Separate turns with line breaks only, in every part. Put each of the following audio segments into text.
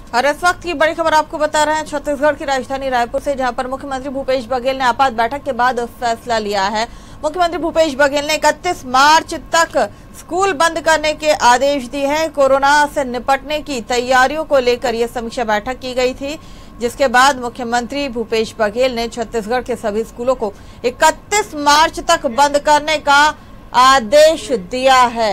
और इस वक्त की बड़ी खबर आपको बता रहे हैं छत्तीसगढ़ की राजधानी रायपुर से, जहां पर मुख्यमंत्री भूपेश बघेल ने आपात बैठक के बाद फैसला लिया है। मुख्यमंत्री भूपेश बघेल ने 31 मार्च तक स्कूल बंद करने के आदेश दिए हैं। कोरोना से निपटने की तैयारियों को लेकर यह समीक्षा बैठक की गई थी, जिसके बाद मुख्यमंत्री भूपेश बघेल ने छत्तीसगढ़ के सभी स्कूलों को 31 मार्च तक बंद करने का आदेश दिया है।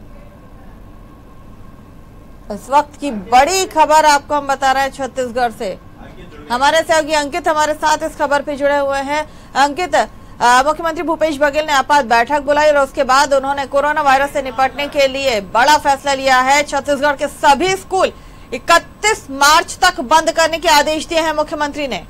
इस वक्त की बड़ी खबर आपको हम बता रहे हैं छत्तीसगढ़ से। हमारे सहयोगी अंकित हमारे साथ इस खबर पे जुड़े हुए हैं। अंकित, मुख्यमंत्री भूपेश बघेल ने आपात बैठक बुलाई और उसके बाद उन्होंने कोरोना वायरस से निपटने के लिए बड़ा फैसला लिया है। छत्तीसगढ़ के सभी स्कूल 31 मार्च तक बंद करने के आदेश दिए हैं मुख्यमंत्री ने।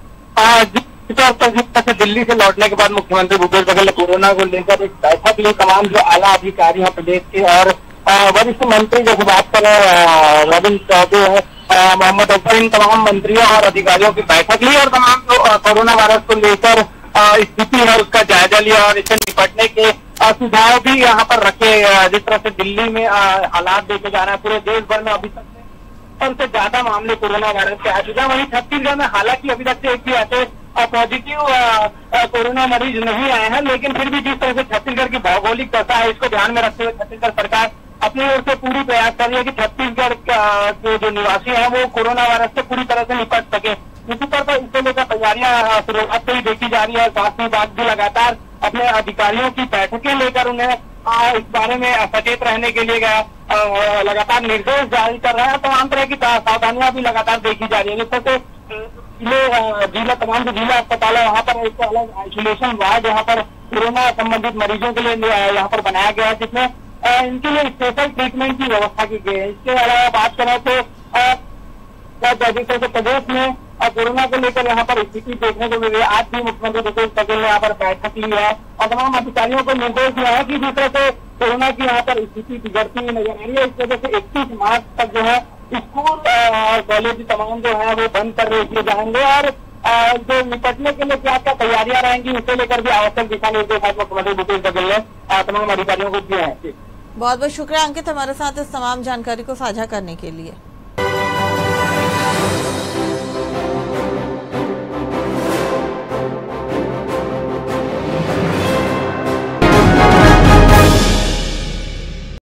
दिल्ली से लौटने के बाद मुख्यमंत्री भूपेश बघेल ने कोरोना को लेकर एक बैठक ली। तमाम जो आला अधिकारी हैं प्रदेश के और वरिष्ठ मंत्री जैसे बात करें रविंद्र चौबे है, मोहम्मद अकबर, इन तमाम मंत्रियों और अधिकारियों की बैठक ली और तमाम जो कोरोना वायरस को लेकर स्थिति है उसका जायजा लिया और इससे निपटने के सुझाव भी यहाँ पर रखे। जिस तरह से दिल्ली में हालात देखे जा रहे हैं, पूरे देश भर में अभी तक सबसे ज्यादा मामले कोरोना वायरस के आ चुके हैं। वहीं छत्तीसगढ़ में हालांकि अभी तक से एक भी ऐसे पॉजिटिव कोरोना मरीज नहीं आए हैं, लेकिन फिर भी जिस तरह से छत्तीसगढ़ की भौगोलिक दशा है इसको ध्यान में रखते हुए छत्तीसगढ़ सरकार अपनी ओर से पूरी प्रयास कर रही है कि छत्तीसगढ़ के जो निवासी हैं वो कोरोना वायरस से पूरी तरह से निपट सके। इसी तरह पर इसको लेकर तैयारियां शुरुआत से ही देखी जा रही है। स्वास्थ्य विभाग भी लगातार अपने अधिकारियों की बैठकें लेकर उन्हें इस बारे में सचेत रहने के लिए लगातार निर्देश जारी कर रहा है। तमाम तरह की सावधानियां भी लगातार देखी जा रही है। जिस तरह से जिला तमाम जो जिला अस्पताल है वहाँ पर एक अलग आइसोलेशन वार्ड यहाँ पर कोरोना संबंधित मरीजों के लिए यहाँ पर बनाया गया है, जिसमें इनके लिए स्पेशल ट्रीटमेंट की व्यवस्था की गई है। इसके अलावा बात करें तो प्रदेश में कोरोना को लेकर यहाँ पर स्थिति देखने को मिली है। आज भी मुख्यमंत्री भूपेश बघेल ने यहाँ पर बैठक ली है और तमाम अधिकारियों को निर्देश दिया है कि जिस तरह से कोरोना की यहाँ पर स्थिति बिगड़ती हुई नजर आ रही है, इस वजह से 31 मार्च तक जो है स्कूल और कॉलेज तमाम जो है वो बंद कर दिए जाएंगे और जो निपटने के लिए क्या क्या तैयारियां रहेंगी उसे लेकर भी आवश्यक दिशा निर्देश मुख्यमंत्री भूपेश बघेल ने तमाम अधिकारियों को दिए हैं।
बहुत बहुत शुक्रिया अंकित, हमारे साथ इस तमाम जानकारी को साझा करने के लिए।